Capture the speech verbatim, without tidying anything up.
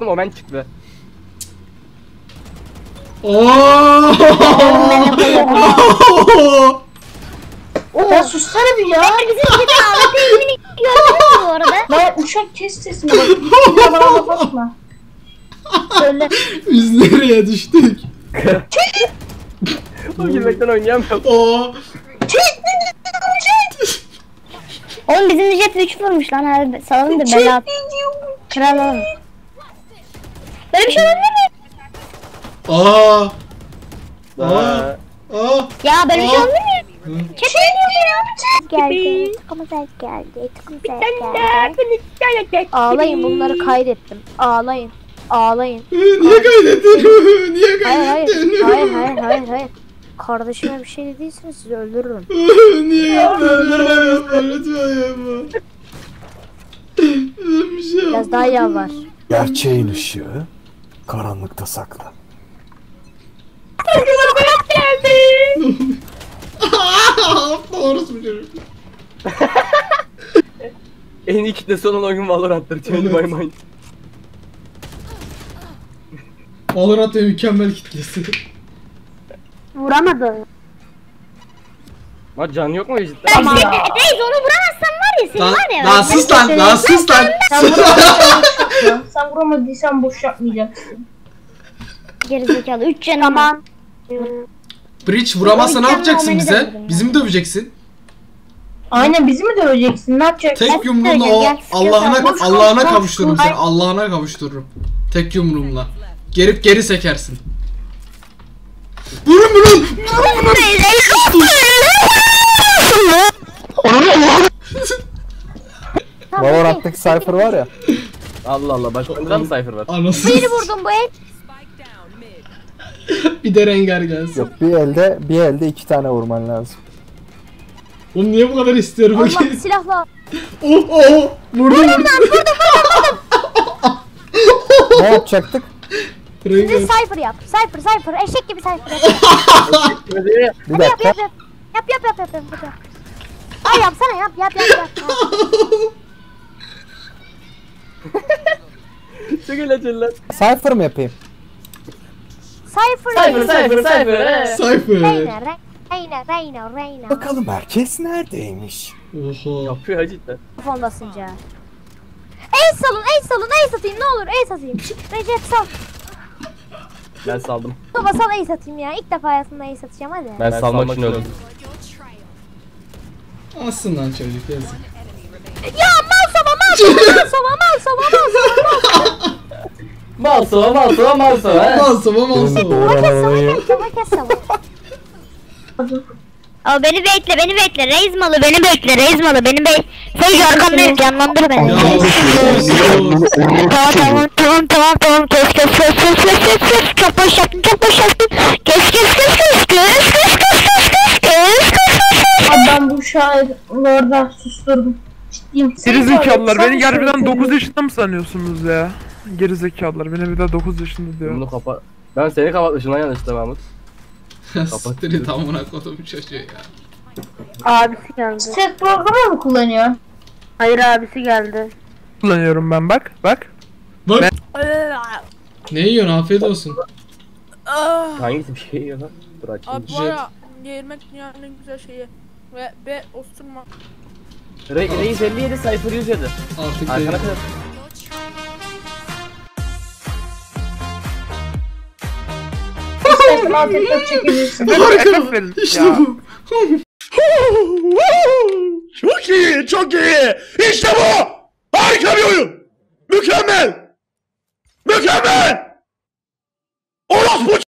baktım Omen çıktı. Ooo. Ya sussana bir ya. Bizim chat'e A W P eğimini gördünüz mü bu arada? Lan uçak kes sesini bak. Bana bana bakma. Söyle. Biz nereye düştük? O gülmekten oynayamıyorum. Oo. Oğlum bizim jet üç vurmuş lan abi. Salalım da bela at. Kralım. Böyle bir şey olabilir mi? Aa. Aa. Aa. Aa. Ya böyle bir şey Aa. olabilir mi? Chat ne diyor ya? Geldi. Tıkımıza geldi. Tıkımıza geldi. Ağlayın, bunları kaydettim. Ağlayın. Ağlayın. Niye kaydettin? Niye Hayır hayır. kaydettin? Hayır hayır hayır hayır. Kardeşime bir şey dediyseniz sizi öldürürüm. Niye yapıyorsun? Lütfen yapma. Bir şey Biraz yapma. daha yalvar. Gerçeğin ışığı karanlıkta saklı. Doğrusu biliyorum. En iyi kitlesi olan oyun Valorant'tır. Tüyünü baymayın. Valorant ve mükemmel kitlesi. Vuramadı. Lan canı yok mu cidden? Tamam. Reis onu vuramazsan var ya seni Lan, var ya. lan sus lan, lan sus lan. Sen vuramadıysan, sen vuramadıysan boş yapmayacaksın. Gerizekalı üç canım. Tamam. Breach vuramazsa ne Ay, yapacaksın kendimi bize? demedim ya. Bizi mi döveceksin? Aynen bizi mi döveceksin? Ne yapacaksın? Tek yumruğumla söyleyeceğim, o gel, Allah'ına koş, koş, Allah'ına koş, kavuştururum koş. seni. Allah'ına kavuştururum. Tek yumruğumla. Gerip geri sekersin. Vurun vurun. Valorant'taki Cypher var ya. Allah Allah, başka oyunda mı Cypher var? Anasını. Beni vurdum bu el. Bir de Rengar gelsin. Yok, bir elde bir elde iki tane vurman lazım. Oğlum niye bu kadar istiyorum Allah bakayım. silahla. Oh oh. Vurdum vurdum. Ne yapacaktık? Size Rengar. cypher yap. Cypher cypher eşek gibi cypher yap. Bir Yap dakika. yap yap. Yap yap yap yap yap. yap. Ay yapsana yap yap yap yap. yap. Çok eğlenceli lan. Cypher mı yapayım? Cypher. Cypher, Cypher, Cypher. Cypher. Reyna Reyna Reyna Reyna. Bakalım herkes neredeymiş? Oha. Yapıyor ha cidden. Telefon basınca. Ace salın, ace salın, ace atayım ne olur ace atayım. Recep sal. Ben saldım. Baba sal ace atayım ya. İlk defa hayatımda ace atacağım hadi. Ben, salmak için öldüm. Alsın lan çocuk yazık. Ya mal sava mal sava mal sava mal sava mal sava. Malsova, Malsova, Malsova. Malsava malsava. Doğramayı Sava kes sava. Al beni bekle beni bekle reis malı beni bekle reis malı beni bekle. Sen arkamda canlandır beni. Ya Tamam tamam tamam tamam tamam kes kes kes kes kes kes kes çok boş yaptın çok boş yaptın kes kes kes kes kes kes kes kes kes kes kes. Abi ben bu şairlerde susturdum. Ciddiyim. Gerizekalılar beni Sen harbiden söyle. dokuz yaşında mı sanıyorsunuz ya? Gerizekalılar beni bir daha dokuz yaşında diyor. Bunu kapa. Ben seni kapatmışım lan yanlışlıkla Mahmut. Siktir tam buna kodum çocuğu ya. Abisi geldi. Set programı mı kullanıyor? Hayır abisi geldi. Kullanıyorum ben bak bak. Bak. Ne yiyorsun afiyet olsun. Hangisi bir şey yiyor lan? Dur açayım. Abi var ya yemek dünyanın en güzel şeyi. Ve be osturma. Re Reis elli yedi, Cypher yüz yedi. Artık Arkana değil. kadar. İstersen alt etmek çekebilirsin. Harika. verin. İşte Ya. bu. Çok iyi, çok iyi. İşte bu. Harika bir oyun. Mükemmel. Mükemmel. Orospu